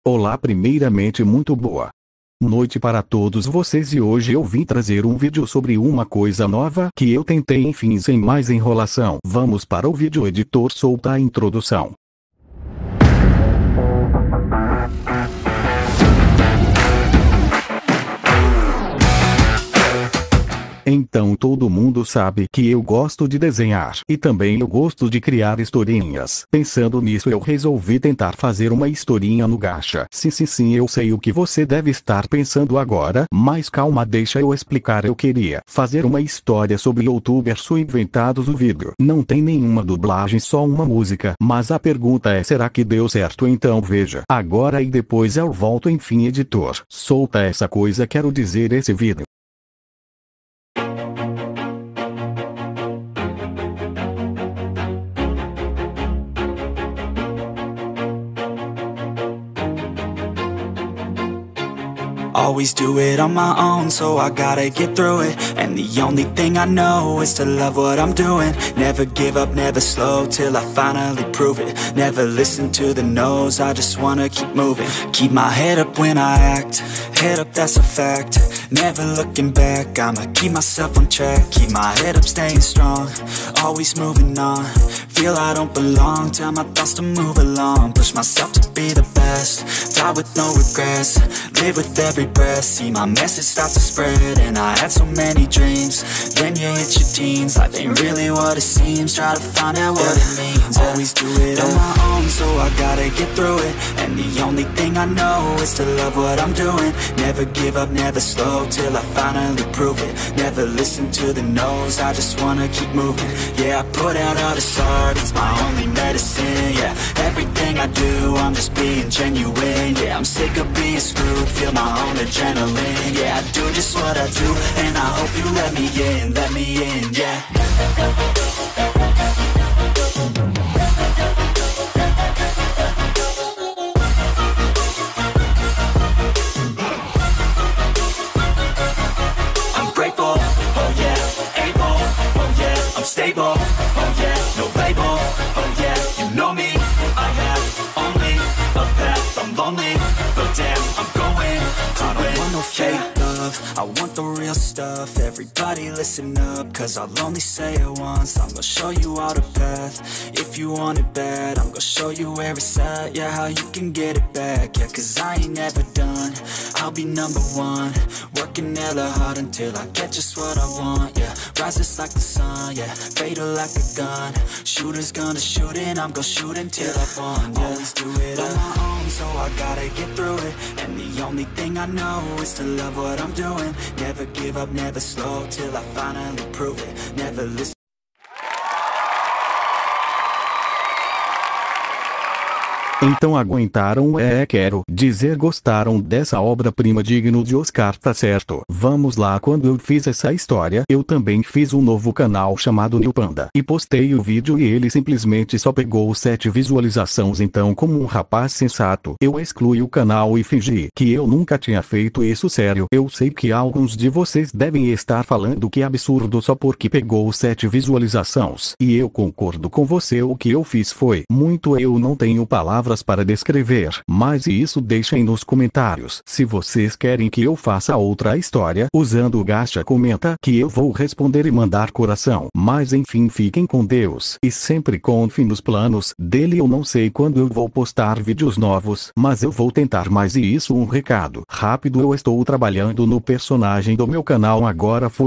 Olá, primeiramente muito boa noite para todos vocês e hoje eu vim trazer um vídeo sobre uma coisa nova que eu tentei. Enfim, sem mais enrolação, vamos para o vídeo. Editor, solta a introdução. Então todo mundo sabe que eu gosto de desenhar e também eu gosto de criar historinhas. Pensando nisso, eu resolvi tentar fazer uma historinha no Gacha. Sim, eu sei o que você deve estar pensando agora, mas calma, deixa eu explicar. Eu queria fazer uma história sobre youtubers inventados no vídeo. Não tem nenhuma dublagem, só uma música. Mas a pergunta é, será que deu certo? Então veja agora e depois eu volto. Enfim, editor, solta essa coisa, quero dizer esse vídeo. Always do it on my own, so I gotta get through it. And the only thing I know is to love what I'm doing. Never give up, never slow, till I finally prove it. Never listen to the no's, I just wanna keep moving. Keep my head up when I act, head up, that's a fact. Never looking back, I'ma keep myself on track. Keep my head up, staying strong, always moving on. Feel I don't belong, tell my thoughts to move along. Push myself to be the best, die with no regrets. Live with every breath, see my message start to spread. And I had so many dreams, then you hit your teens. Life ain't really what it seems, try to find out what it means. Always do it on my own, so I gotta get through it. And the only thing I know is to love what I'm doing. Never give up, never slow, till I finally prove it. Never listen to the no's, I just wanna keep moving. Yeah, I put out all this art, it's my only medicine. Yeah, everything I do, I'm just being genuine. Yeah, I'm sick of being screwed, feel my own adrenaline. Yeah, I do just what I do, and I hope you let me in, yeah. I'm grateful, oh yeah, able, oh yeah, I'm stable, oh yeah, no label, oh yeah, you know me, I have only a path, I'm lonely, but damn, I'm going to win. I don't want no fake love, I want the real stuff. Everybody listen up, cause I'll only say it once. I'm gonna show you all the path, if you want it bad. I'm gonna show you where it's at, yeah, how you can get it back. Yeah, cause I ain't never done, I'll be number one. Working hella hard until I get just what I want, yeah. Rises like the sun, yeah, fatal like a gun. Shooter's gonna shoot and I'm gonna shoot until I won, yeah. Always do it on my own, so I gotta get through it. And the only thing I know is to love what I'm doing. Never give up, never slow, till I finally prove it. Never listen. Então aguentaram, quero dizer, gostaram dessa obra-prima digno de Oscar, tá certo? Vamos lá, quando eu fiz essa história, eu também fiz um novo canal chamado New Panda e postei o vídeo e ele simplesmente só pegou 7 visualizações. Então, como um rapaz sensato, eu excluí o canal e fingi que eu nunca tinha feito isso. Sério, eu sei que alguns de vocês devem estar falando que absurdo só porque pegou 7 visualizações. E eu concordo com você, o que eu fiz foi muito, eu não tenho palavras para descrever, mas isso deixem nos comentários. Se vocês querem que eu faça outra história usando o Gacha, comenta que eu vou responder e mandar coração. Mas enfim, fiquem com Deus e sempre confiem nos planos dele. Eu não sei quando eu vou postar vídeos novos, mas eu vou tentar. Mais e isso, um recado rápido, eu estou trabalhando no personagem do meu canal agora. Foi